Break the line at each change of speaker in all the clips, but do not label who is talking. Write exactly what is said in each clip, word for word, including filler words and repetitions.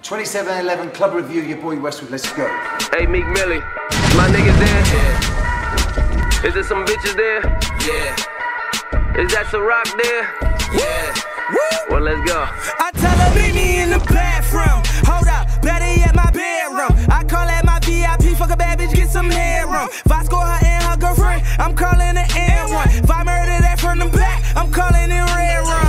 twenty-seven eleven Club Review, your boy Westwood, let's go.
Hey, Meek Millie, my niggas there? Yeah. Is there some bitches there? Yeah. Is that some rock there? Yeah. Woo. Well, let's go.
I tell her, meet me in the bathroom. Hold up, better yet, my bedroom. I call that my V I P, fuck a bad bitch, get some headroom. If I score her and her girlfriend, I'm calling it N one. If I murder that from the back, I'm calling it red room.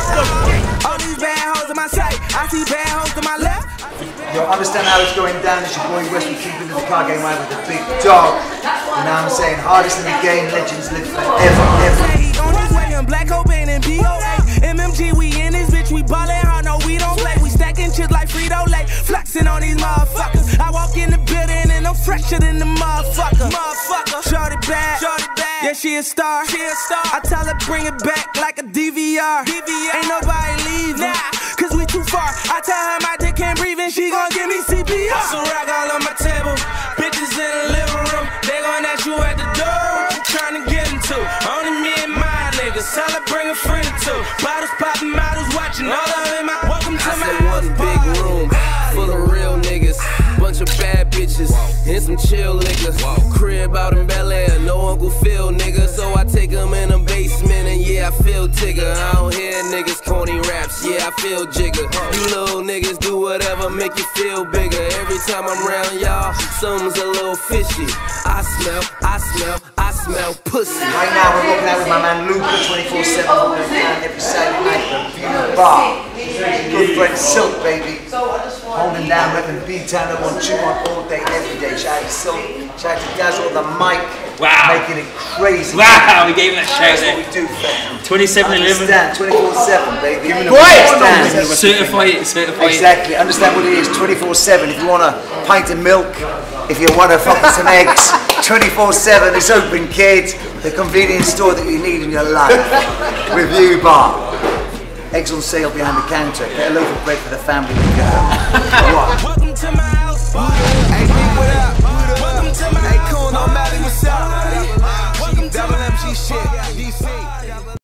All these bad hoes in my sight, I see bad hoes to my left.
You'll understand how it's going down. It's your boy Westwood keeping the car game right with the big dog. You know what I'm saying? Hardest in the game, legends live forever, ever.
On his way in Black Cobain and B O A. M M G, we in this bitch, we ballin' hard, no, we don't play. We stacking chips like Frito-Lay, flexing on these motherfuckers. I walk in the building and I'm fresher than the motherfucker. Motherfucker, shorty bad, shorty bad. Yeah, she a star, she a star. I tell her bring it back like a D V R. D V R. Ain't nobody leave now, cause we too far. I tell her my dick can't breathe and she gon' give me C P R. Some rock all on my table, bitches in the living room. They gon' ask you at the door, what you tryna get into? Only me and my niggas, tell her bring a friend or two. Bottles popping, models watching, all of them. Welcome to my
house. One big room full of real niggas, bunch of bad bitches, and some chill niggas. Crib out in Bel Air, no Uncle Phil, nigga. So I take them in the basement, and yeah, I feel tigger. I don't hear niggas corny raps, yeah, I feel jigger. You little niggas do whatever, make you feel bigger. Every time I'm around y'all, something's a little fishy. I smell, I smell, I smell pussy.
Right now we're walking out with my man Luca, twenty-four seven, holding down every Saturday night, the bar. Good friend Silk, baby. Holding down, repping B-Town, I want you on all day, every day. Shout out to Silk, shout out to Dazzle on the mic.
Wow.
Making it crazy.
Wow, we gave him that shout
That's
there.
what we do, fam.
twenty-seven eleven.
Understand, twenty-four seven, baby. Give me the
Boy! Certify it, certify it.
Exactly, understand what it is, twenty-four seven. If you want a pint of milk, if you want to fuck with some eggs, twenty-four seven, it's open, kids. The convenience store that you need in your life. Review bar. Eggs on sale behind the counter. Get a loaf of bread for the family when you get home.
Welcome to my house.